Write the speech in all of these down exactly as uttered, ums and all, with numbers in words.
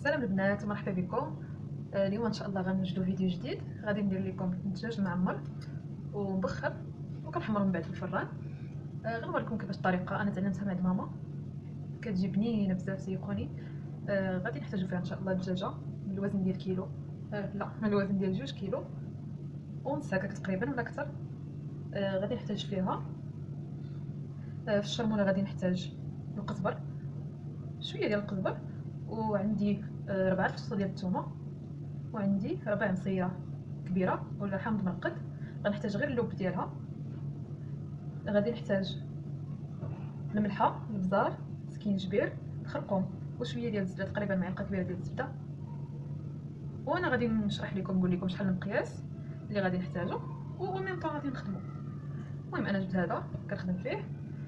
السلام البنات ومرحبا بكم. آه، اليوم ان شاء الله غنوجدوا فيديو جديد. غادي ندير لكم الدجاج معمر ومبخر وكنحمرو من بعد في الفران. آه، غنوريكم كيفاش الطريقه انا تعلمتها من عند ماما، كتجي بنينه بزاف سيقوني. آه، غادي نحتاجو فيها ان شاء الله دجاجه من الوزن ديال كيلو، آه، لا من الوزن ديال جوج كيلو ونص هكاك تقريبا ولا اكثر. آه، غادي نحتاج فيها آه، في الشرموله غادي نحتاج القزبر، شويه ديال القزبر، وعندي آه، ربعة فصوص ديال الثومه، وعندي ربع مصيه كبيره ولا حامض مرقد. غنحتاج غير اللوب ديالها. غادي نحتاج الملحه، البزار، سكينجبير، الخرقوم وشويه ديال الزبده، تقريبا معلقه كبيره ديال الزبده. وانا غادي نشرح لكم نقول لكم شحال المقياس اللي غادي نحتاجو وميم طون غادي نخدمو. المهم انا جبت هذا كنخدم فيه.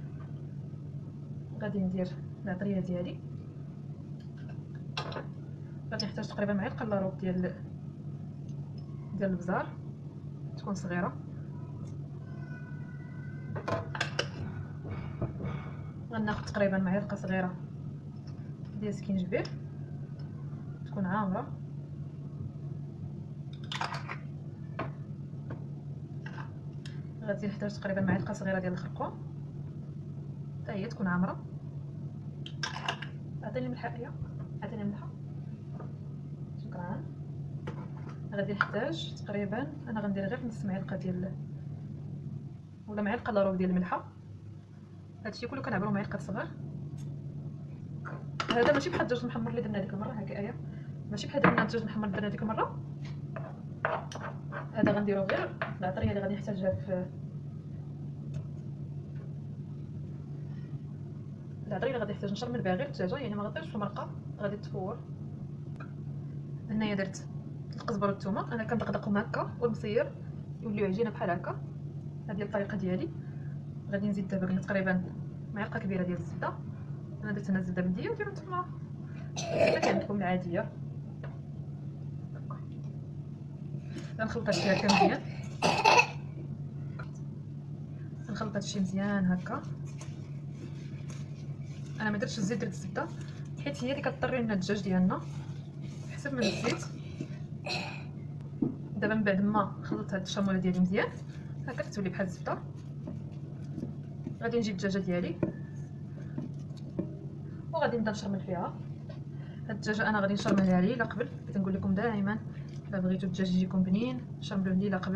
غادي ندير العطريه ديالي. غادي نحتاج تقريبا معلقه الا ربع ديال ديال البزار تكون صغيره. غناخذ تقريبا معلقه صغيره ديال سكينجبير تكون عامره. غادي نحتاج تقريبا معلقه صغيره ديال الخرقوم حتى هي تكون عامره. عطيني الملحه هي، عطيني الملحه، شكرا. غادي نحتاج تقريبا انا غندير غير نص معلقه ديال ولا معلقه الا ربع ديال الملحه. هادشي كله كنعبرو معلقه صغار. هذا ماشي بحال الدجاج المحمر اللي درنا ديك المره، هكا ايه ماشي بحال درنا الدجاج المحمر اللي درنا ديك المره. هذا غنديرو غير العطريه اللي غادي نحتاجها في العطريه اللي غادي نحتاج نشرمل بها غير الدجاجه، يعني ما غديرش في المرقه، غادي تفور. هنايا درت القزبر والثومه، انا كندقدقهم هكا والمصير يوليو عجينه بحال هكا. هذه هي الطريقه ديالي. غادي نزيد دابا قلنا تقريبا معلقه كبيره ديال الزبده. انا درت هنا الزبده بلديه وديروا نتوما الزبده عندكم العاديه. غنخلط هادشي هكا مزيان، غنخلط هادشي مزيان هكا. انا ما درتش الزيت، درت الزبده حيت هي اللي كطري لنا الدجاج ديالنا حسب من الزيت. دابا من بعد ما خلطت هاد الشاموله ديالي مزيان هكا كتولي بحال الزبده. غادي نجيب الدجاجه ديالي وغادي نبدا نشرمل فيها. هاد الدجاجه انا غادي نشرملها ليله قبل، حيت نقول لكم دائما الا بغيتو الدجاج يجيكم بنين شرملوه ليله قبل.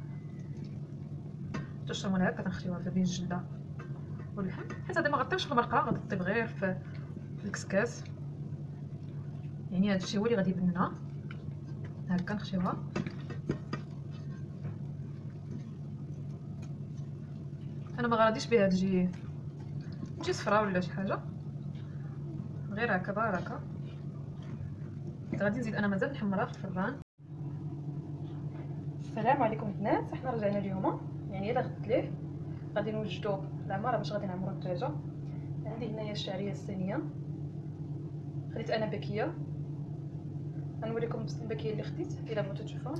تشرملها هكا تنخليوها بين الجلده واللحم، حيت هذا ما غطيوش في المرقه، غادي تطيب غير في الكسكاس. يعني هذا الشيء هو اللي غادي يبنها. هكا نخشيوها. انا ما غاديش بها تجي تجي صفراء ولا شي حاجه، غير هكا باركه. غادي نزيد انا مازال نحمرها في الفران. السلام عليكم البنات، حنا رجعنا اليوم، يعني الا غدت ليه غادي نوجدوا العماره باش غادي نعمروا الدجاجه. عندي هنايا الشعريه الصينيه، خديت انا باكيه. غنوريكم الباكيه اللي خديت الا بغيتو تشوفوها.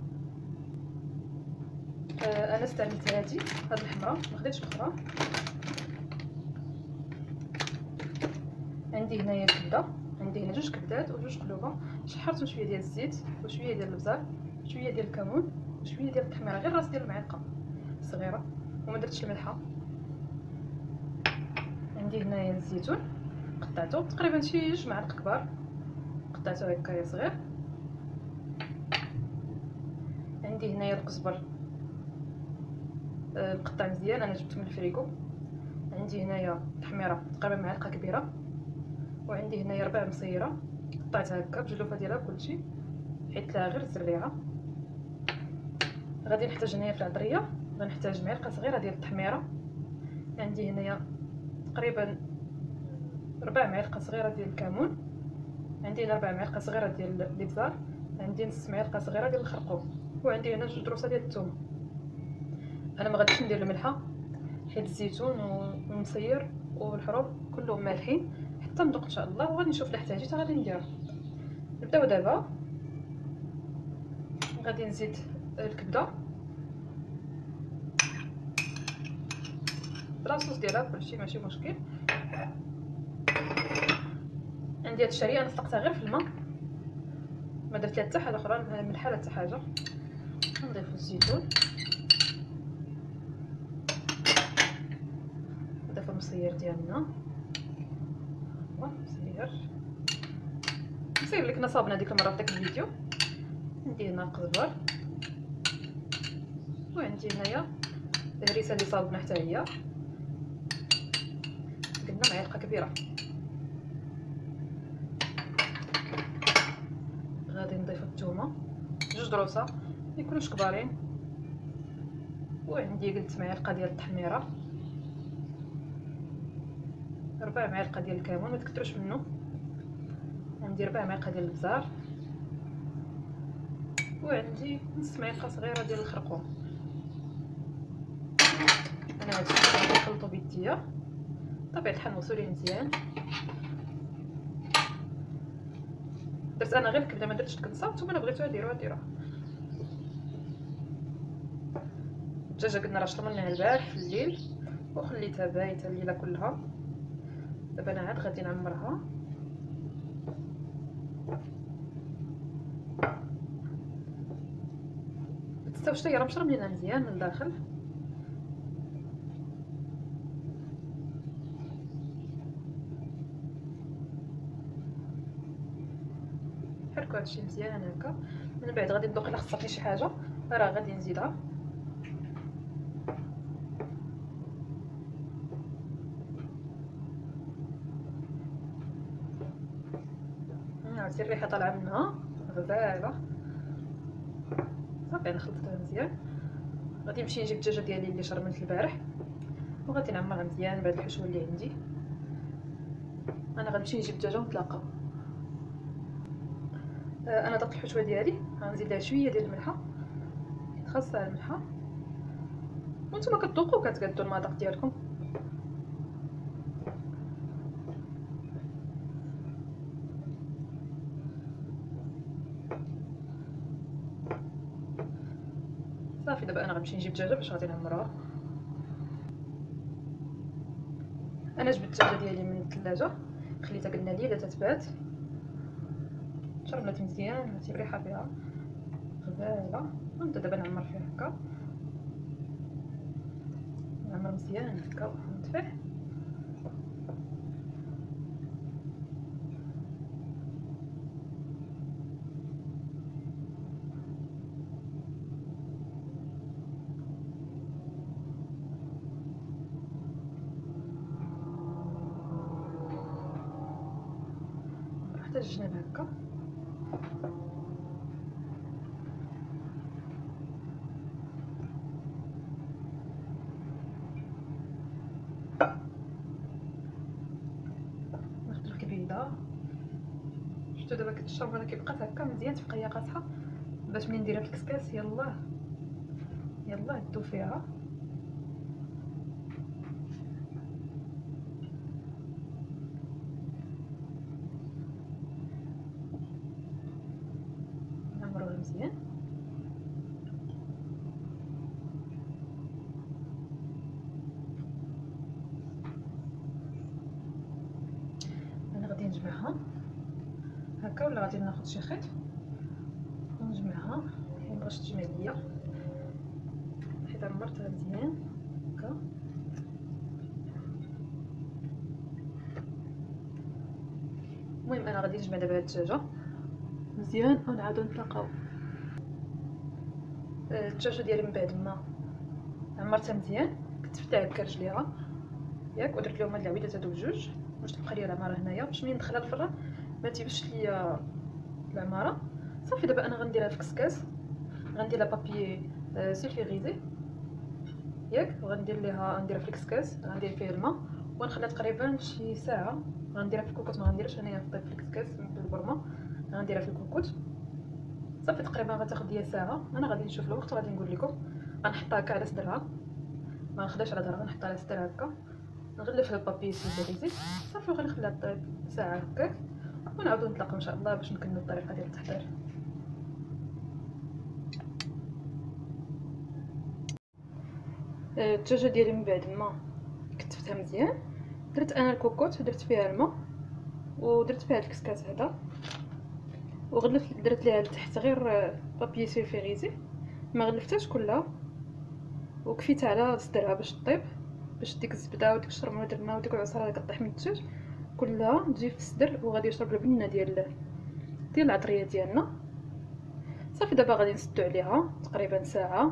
آه انا استعملت هذه هاد الحمراء، ما خديتش الاخرى. عندي هنايا الكبده، عندي هنا جوج كبدات وجوج قلوبه. شحرتهم شويه ديال الزيت وشويه ديال البزار شويه ديال الكمون وشويه ديال التحميره، غير راس ديال المعلقه صغيره، وما درتش الملحه. عندي هنايا الزيتون قطعته تقريبا شي جوج معالق كبار، قطعته هكايا صغير. عندي هنايا القزبر مقطع مزيان، انا جبته من الفريكو. عندي هنايا التحميره تقريبا معلقه كبيره، وعندي هنايا ربع مصيره قطعتها هكا بجلوفه ديالها كلشي حيت لها غير الزريعه. غادي نحتاج هنايا في العطريه غنحتاج معلقه صغيره ديال التحميره. عندي هنايا تقريبا ربع معلقه صغيره ديال الكمون. عندي هنا ربع معلقه صغيره ديال الابزار. عندي نص معلقه صغيره ديال الخرقوم، وعندي هنا جوج دروسه ديال الثوم. انا ما غاديش ندير الملحه حيت الزيتون والمصير والحروف كلهم مالحين، حتى ندوق ان شاء الله وغادي نشوف الا احتاجيت غادي نديرها. نبداو دابا. غادي نزيد الكبده بلاصوص ديالها كلشي ماشي مشكل. عندي هاد الشعريه انا سلقتها غير في الماء ما درت لها حتى حاجه اخرى، ملحه لا حتى حاجه. نضيف الزيتون، نضيف المصير ديالنا. مصير المصير اللي كنا صابنا ديك المره في داك الفيديو. عندي هنا قزبر، وعندي هنايا الهريسه اللي صابنا حتى هي، قلنا معلقه كبيره. غادي نضيف الثومه جوج دروسه ما يكونوش كبارين، وعندي قلت معلقه ديال التحميره، ربع معلقه ديال الكمون ما تكثروش منه، عندي ربع معلقه ديال البزار، وعندي نص معلقه صغيره ديال الخرقوم. انا هادشي غادي نخلطو بيديا، بطبيعه الحال نغسلو ليه مزيان. درت انا غير الكبده ما درتش الكبسه، نتوما الا بغيتوها ديروها ديروها. الدجاجه قلنا راه شرملناها البارح في الليل وخليتها بايته الليله كلها. دابا انا عاد غادي نعمرها. تستوي هي راه مشرملينها مزيان من الداخل. حركوا هادشي مزيان هكا. من بعد غادي ندوق الا خصاتني شي حاجه راه غادي نزيدها. عرفتي الريحه طالعه منها غزاله صافي. انا خلطتها مزيان. غادي نمشي نجيب الدجاجه ديالي اللي شرملت البارح وغادي نعمرها مزيان بهاد الحشوه اللي عندي. انا غنمشي نجيب الدجاجه ونتلاقاو. انا ضفت الحشوه ديالي، غنزيد لها شويه ديال الملحه، خاصها الملحه، وانتم كتذوقوا كتقادوا المذاق ديالكم. صافي دابا انا غنمشي نجيب الدجاجه باش غادي نعمرها. انا جبت الدجاجه ديالي من الثلاجه، خليتها قلنا ليله تتبات، شربت مزيان. هاتي الريحه فيها غزاله. نبدا دابا نعمر فيها هكا، نعمر مزيان هكا ونطفيه. حتى الجناب هكا. ناخذ الكبيده، شفتو دابا كتشرب انا كيبقات هكا مزيان، تبقى هي قاصحه باش ملي نديرها في الكسكاس يلاه يلاه دو فيها. نعمروها مزيان. انا غادي نجمعها هكا، ولا غادي ناخذ شي خيط ونجمعها. مبغاش تجمع ليا حيت عمرتها مزيان هكا. المهم انا غادي نجمع دابا هاد الدجاجه مزيان ونعاودو نتلاقاو. الدجاجه ديالي من بعد ما عمرتها مزيان كتفتها هكا رجليها ياك، ودرت لهم هاد العويدات هادو بجوج باش تبقى لي العماره هنايا، باش ملي ندخلها الفران ما تيبش ليا العماره. صافي دابا انا غنديرها في كسكاس، غندير لها بابي سيلفيغيزي ياك، وغندير ليها نديرها في الكسكاس، غندير فيه الماء ونخليها تقريبا شي ساعه. غنديرها في الكوكوط، ما غنديرهاش هنايا في الكسكاس بالبرمه، غنديرها في الكوكوط. صافي تقريبا غتاخد ليا ساعه. انا غادي نشوف الوقت وغادي نقول لكم. غنحطها هكا على صدرها، ما نخداش على ظهرها، غنحطها على صدرها هكا، نغلفها ببابي سيلفيغيزي صافي، وغنخليها طيب ساعه هكاك ونعاودو نتلاقاو ان شاء الله باش نكملوا الطريقه ديال التحضير. الدجاجه ديالي من بعد ما كتفتها مزيان، درت انا الكوكوط، درت فيها الماء ودرت فيها الكسكاس هذا، وغلفت درت ليها لتحت غير بابي سيلفيغيزي، ما غلفتهاش كلها وكفيت على الصدرها باش طيب، باش ديك الزبده وديك الشرمه اللي درنا وديك العصاره اللي كطيح من الدجاج كلها تجي في الصدر، وغادي يشرب البنه ديال ديال العطريه ديالنا. صافي دابا غادي نسدو عليها تقريبا ساعه،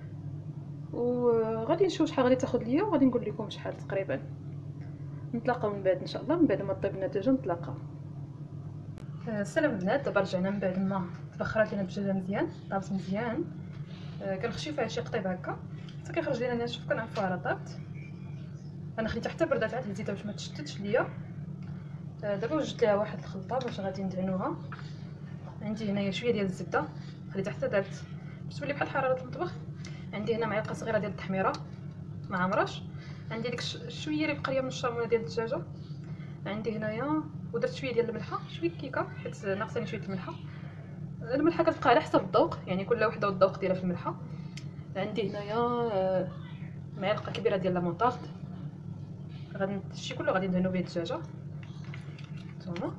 وغادي نشوف شحال غادي تاخذ ليا وغادي نقول لكم شحال تقريبا. نتلاقاو من بعد ان شاء الله، من بعد ما طيب لنا الدجاج نتلاقاو. السلام البنات، دابا رجعنا من بعد ما تبخرات لنا الدجاجه مزيان، طابت مزيان. آه كنخشيو فيها شي قطيب هكا حتى كيخرج لنا ناشف، كنعرفوها راه طابت. انا خليتها حتى بردات عاد هزيتها باش ما تشتتش ليا. آه دابا وجدت ليها واحد الخلطه باش غادي ندهنوها. عندي هنايا شويه ديال الزبده خليتها حتى دابت باش تولي بحال حراره المطبخ. عندي هنا معلقه صغيره ديال التحميره ما عمرش. عندي ديك شويه اللي بقى ليا من الشرمونه ديال الدجاجه. عندي هنايا ودرت شويه ديال الملحه، شويه كيكه حيت ناقصاني شويه الملحه. الملحه كتبقى على حسب الذوق، يعني كل وحده والذوق ديالها في الملحه. عندي هنايا معلقه كبيره ديال لامونطارد، غادي هادشي كله غادي ندهنو به الدجاجه. نتوما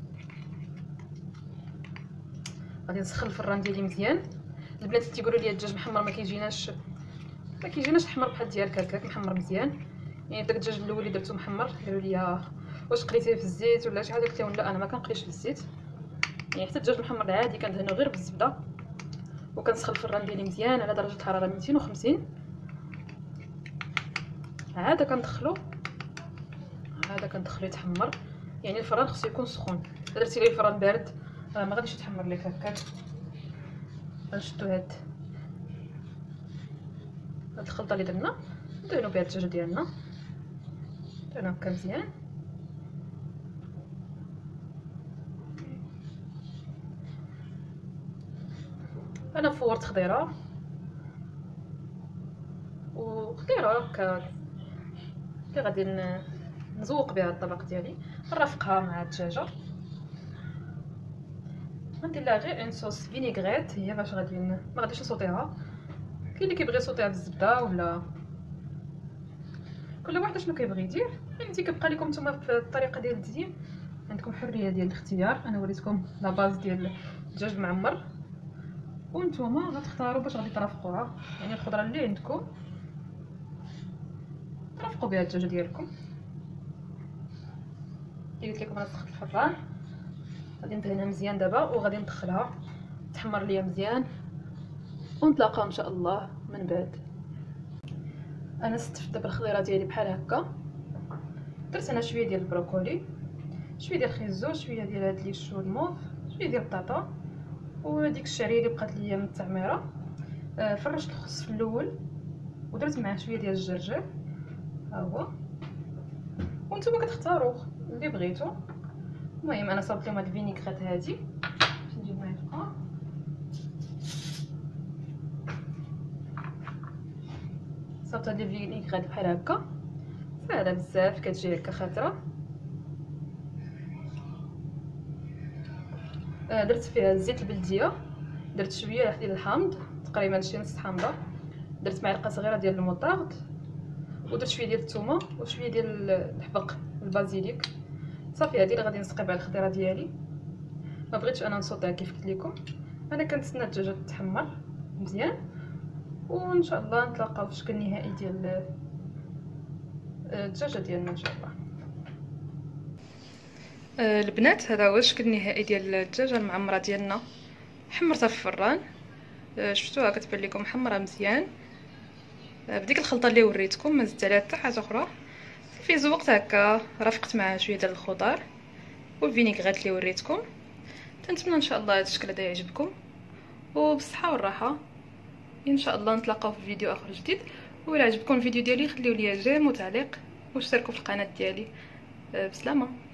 غادي نسخن الفران ديالي مزيان. البنات اللي تيقولوا لي الدجاج محمر ما كيجيناش ما كيجيناش حمر بحال ديالك هكاك محمر مزيان، يعني داك الدجاج الاول اللي درتو محمر قالوا لي واش قليتيه في الزيت ولا شي حاجه، قلت لهم لا انا ما كنقليش في الزيت، يعني حتى الدجاج المحمر العادي كندهنو غير بالزبده. وكنسخن الفران ديالي مزيان على درجه الحراره مئتين وخمسين. عاده كندخلو عاده كندخلو يتحمر، يعني الفران خصو يكون سخون. الا درتي ليه الفران بارد راه ما غاديش يتحمر لك هكاك. غنشدو هاد هاد الخلطه اللي درنا ندهنو بها الدجاج ديالنا، ندهنو هكا مزيان. انا فورت خضيره وخضيره هكا اللي غادي نزوق بها الطبق ديالي، نرافقها مع الدجاجه. غندير لها غير ان صوص فينيغريت، هي باش غادي ما غاديش نصوطيها. كاين اللي كيبغي يصوطيها بالزبده ولا كل واحد شنو كيبغي يدير، فهمتي. كيبقى لكم نتوما في الطريقه ديال التزيين، عندكم حريه ديال الاختيار. انا وريتكم لا باز ديال الدجاج المعمر وانتوما غتختاروا باش غادي ترافقوها، يعني الخضره اللي عندكم ترافقوا بها الدجاجه ديالكم. قلت لكم انا سخنت الفران، غادي ندهنها مزيان دابا وغادي ندخلها تحمر ليا مزيان ونتلاقاو ان شاء الله من بعد. انا استفدت دابا الخضيره ديالي بحال هكا. درت انا شويه ديال البروكولي، شويه ديال الخيزو، شويه ديال هاد لي شو الموف، شويه ديال البطاطا وديك الشعريه اللي بقات ليا من التعميره. آه فرشت الخس في الاول ودرت معاه شويه ديال الجرجير، ها هو. وانتم كتختاروا اللي بغيتو. المهم انا صابت لهم هاد الفينيغريت هادي باش نجيب معلقه. صابت هاد الفينيغريت بحال هكا ساهله بزاف، كتجي هكا خضره. آه درت فيها زيت البلديه، درت شويه ديال الحامض تقريبا شي نص حامضه، درت معلقه صغيره ديال الموطارد ودرت شويه ديال الثومه وشويه ديال الحبق البازيليك. صافي هذه اللي غادي نسقي بها الخضيره ديالي. ما بغيتش انا نصوتها كيف قلت لكم، انا كنتسنى الدجاجه تتحمر مزيان وان شاء الله نتلاقاو في الشكل النهائي ديال الدجاجه ديالنا ان شاء الله. آه البنات هذا هو الشكل النهائي ديال الدجاجه المعمره ديالنا. حمرتها في الفران، آه شفتوها كتبان لكم محمره مزيان. آه بديك الخلطه اللي وريتكم ما زدت عليها حتى حاجه اخرى. في زوقت هكا رافقت معها شويه ديال الخضار والفينيغريت اللي وريتكم. تنتمنى ان شاء الله هذا الشكل هذا يعجبكم وبالصحه والراحه. ان شاء الله نتلاقاو في فيديو اخر جديد. وإلا عجبكم الفيديو ديالي خليو لي جيم وتعليق واشتركوا في القناه ديالي. بسلامه.